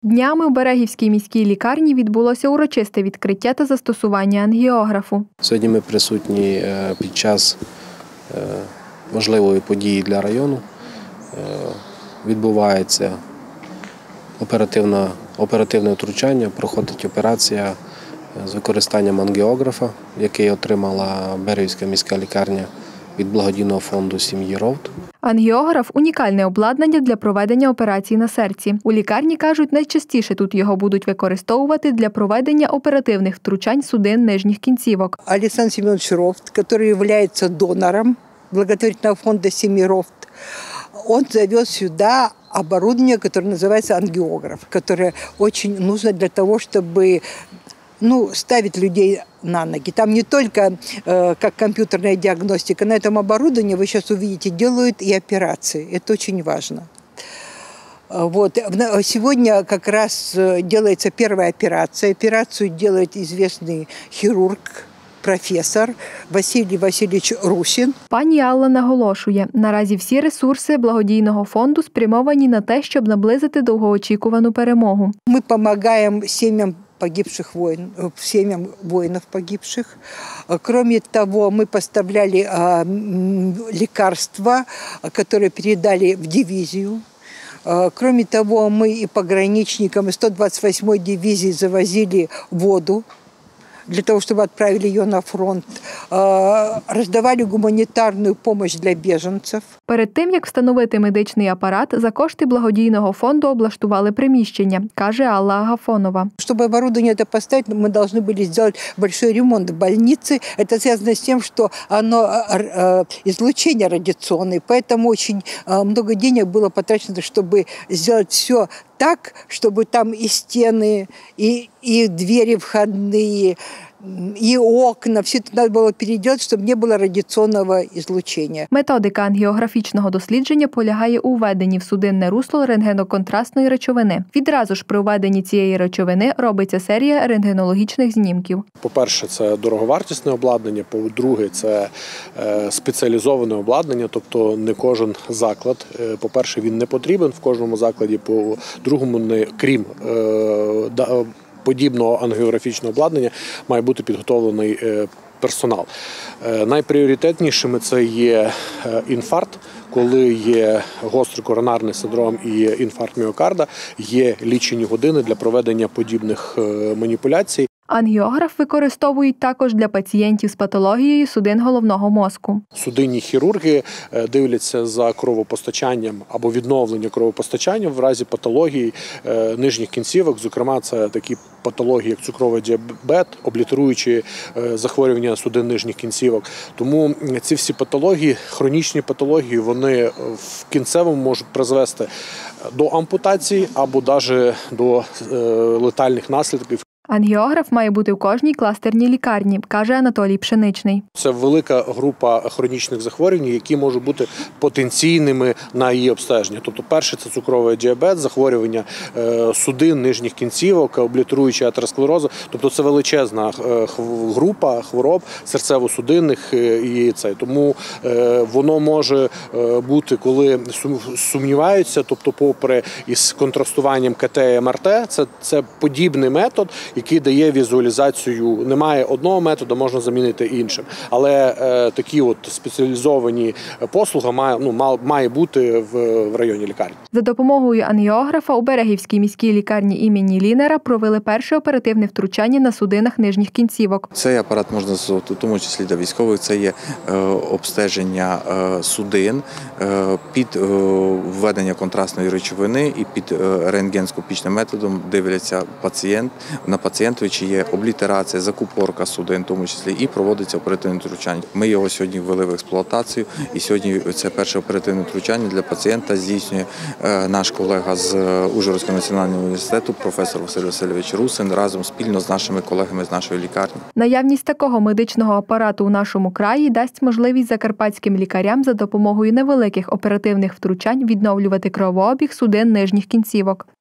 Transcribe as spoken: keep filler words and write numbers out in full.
Днями у Берегівській міській лікарні відбулося урочисте відкриття та застосування ангіографу. Сьогодні ми присутні під час важливої події для району. Відбувається оперативне, оперативне втручання, проходить операція з використанням ангіографа, який отримала Берегівська міська лікарня від благодійного фонду сім'ї Ровт. Ангіограф – унікальне обладнання для проведення операцій на серці. У лікарні кажуть, найчастіше тут його будуть використовувати для проведення оперативних втручань судин нижніх кінцівок. Олександр Семенович Ровт, який є донором благотворительного фонду сім'ї Ровт, он завез сюда оборудование, которое называется ангиограф, которое очень нужно для того, чтобы ну, ставить людей на ноги. Там не только э, как компьютерная диагностика, на этом оборудовании, вы сейчас увидите, делают и операции. Это очень важно. Вот. Сегодня как раз делается первая операция. Операцию делает известный хирург, професор Василій Васильович Русін. Пані Алла наголошує, наразі всі ресурси благодійного фонду спрямовані на те, щоб наблизити довгоочікувану перемогу. Ми допомагаємо сім'ям погибших воин, семьям воинов погибших. Кроме того, мы поставляли а, лекарства, которые передали в дивизию. Кроме того, мы и пограничникам сто двадцать восьмой дивизии завозили воду для того, чтобы отправили ее на фронт. Роздавали гуманітарну допомогу для біженців. Перед тим, як встановити медичний апарат, за кошти благодійного фонду облаштували приміщення, каже Алла Агафонова. Щоб оборудование это поставить, мы должны были сделать большой ремонт больницы. Это связано с тем, что оно излучение радиационное, поэтому очень много денег было потрачено, чтобы сделать все так, чтобы там и стены, и, и двери входные, і окна, все це треба було переделать, щоб не було радіаційного излучення. Методика ангіографічного дослідження полягає у введенні в судинне русло рентгеноконтрастної речовини. Відразу ж при введенні цієї речовини робиться серія рентгенологічних знімків. По-перше, це дороговартісне обладнання, по-друге, це спеціалізоване обладнання, тобто не кожен заклад. По-перше, він не потрібен в кожному закладі, по-другому, не крім подібного ангіографічного обладнання має бути підготовлений персонал. Найпріоритетнішими це є інфаркт, коли є гострий коронарний синдром і інфаркт міокарда, є лічені години для проведення подібних маніпуляцій. Ангіограф використовують також для пацієнтів з патологією судин головного мозку. Судинні хірурги дивляться за кровопостачанням або відновлення кровопостачання в разі патології нижніх кінцівок. Зокрема, це такі патології, як цукровий діабет, облітеруючі захворювання судин нижніх кінцівок. Тому ці всі патології, хронічні патології, вони в кінцевому можуть призвести до ампутації або навіть до летальних наслідків. Ангіограф має бути в кожній кластерній лікарні, каже Анатолій Пшеничний. Це велика група хронічних захворювань, які можуть бути потенційними на її обстеження. Тобто перше – це цукровий діабет, захворювання судин, нижніх кінцівок, облітеруючий атеросклероз. Тобто це величезна група хвороб серцево-судинних. І це. Тому воно може бути, коли сумніваються, тобто попри із контрастуванням ка те і ем ар те, це, це подібний метод, який дає візуалізацію. Немає одного методу, можна замінити іншим. Але е, такі от спеціалізовані послуги має, ну, має бути в, в районі лікарні. За допомогою ангіографа у Берегівській міській лікарні імені Лінера провели перше оперативне втручання на судинах нижніх кінцівок. Цей апарат можна застосовувати, в тому числі для військових, це є е, обстеження е, судин е, під е, введення контрастної речовини і під е, рентгенскопічним методом дивляться пацієнт, на пацієнтові, чи є облітерація, закупорка судин, в тому числі, і проводиться оперативне втручання. Ми його сьогодні ввели в експлуатацію, і сьогодні це перше оперативне втручання для пацієнта здійснює наш колега з Ужгородського національного університету, професор Василь Васильович Русін, разом спільно з нашими колегами з нашої лікарні. Наявність такого медичного апарату у нашому краї дасть можливість закарпатським лікарям за допомогою невеликих оперативних втручань відновлювати кровообіг судин нижніх кінцівок.